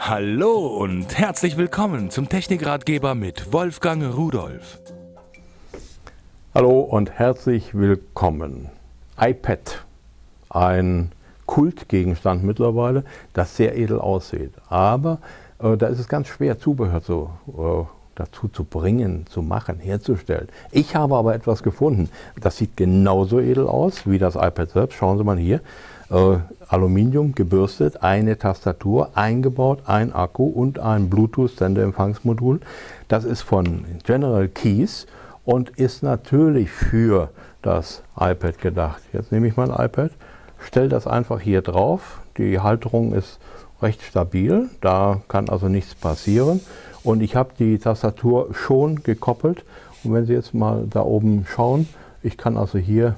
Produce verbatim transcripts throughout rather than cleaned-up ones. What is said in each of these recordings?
Hallo und herzlich willkommen zum Technikratgeber mit Wolfgang Rudolph. Hallo und herzlich willkommen. iPad, ein Kultgegenstand mittlerweile, das sehr edel aussieht. Aber äh, da ist es ganz schwer, Zubehör zu, äh, dazu zu bringen, zu machen, herzustellen. Ich habe aber etwas gefunden, das sieht genauso edel aus wie das iPad selbst. Schauen Sie mal hier. Äh, Aluminium gebürstet, eine Tastatur eingebaut, ein Akku und ein Bluetooth-Sendeempfangsmodul. Das ist von General Keys und ist natürlich für das iPad gedacht. Jetzt nehme ich mein iPad, stelle das einfach hier drauf. Die Halterung ist recht stabil, da kann also nichts passieren. Und ich habe die Tastatur schon gekoppelt. Und wenn Sie jetzt mal da oben schauen, ich kann also hier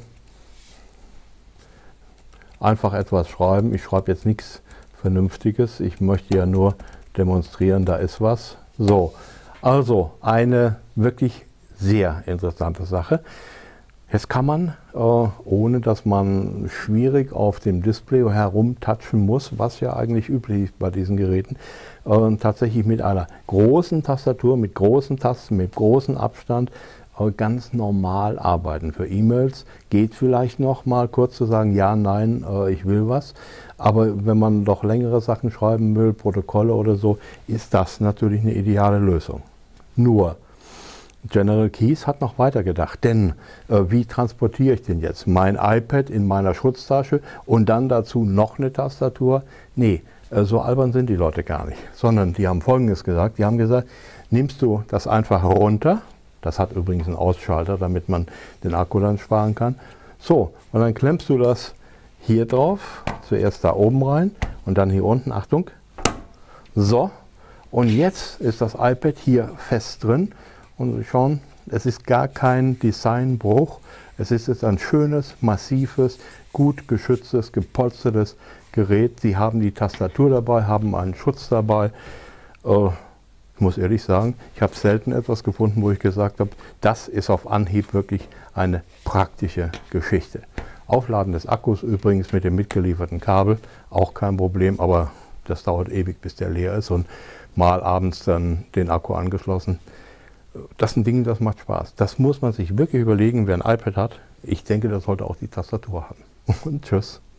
einfach etwas schreiben. Ich schreibe jetzt nichts Vernünftiges. Ich möchte ja nur demonstrieren, da ist was. So, also eine wirklich sehr interessante Sache. Jetzt kann man, äh, ohne dass man schwierig auf dem Display herumtatschen muss, was ja eigentlich üblich ist bei diesen Geräten, äh, tatsächlich mit einer großen Tastatur, mit großen Tasten, mit großem Abstand äh, ganz normal arbeiten. Für E-Mails geht vielleicht noch mal kurz zu sagen, ja, nein, äh, ich will was. Aber wenn man doch längere Sachen schreiben will, Protokolle oder so, ist das natürlich eine ideale Lösung. Nur, General Keys hat noch weiter gedacht, denn äh, wie transportiere ich denn jetzt? Mein iPad in meiner Schutztasche und dann dazu noch eine Tastatur? Nee, äh, so albern sind die Leute gar nicht, sondern die haben Folgendes gesagt, die haben gesagt, nimmst du das einfach runter, das hat übrigens einen Ausschalter, damit man den Akku dann sparen kann, so, und dann klemmst du das hier drauf, zuerst da oben rein und dann hier unten, Achtung, so, und jetzt ist das iPad hier fest drin. Und Sie schauen, es ist gar kein Designbruch. Es ist jetzt ein schönes, massives, gut geschütztes, gepolstertes Gerät. Sie haben die Tastatur dabei, haben einen Schutz dabei. Äh, ich muss ehrlich sagen, ich habe selten etwas gefunden, wo ich gesagt habe, das ist auf Anhieb wirklich eine praktische Geschichte. Aufladen des Akkus übrigens mit dem mitgelieferten Kabel, auch kein Problem, aber das dauert ewig, bis der leer ist und mal abends dann den Akku angeschlossen. Das ist ein Ding, das macht Spaß. Das muss man sich wirklich überlegen, wer ein iPad hat. Ich denke, das sollte auch die Tastatur haben. Und tschüss.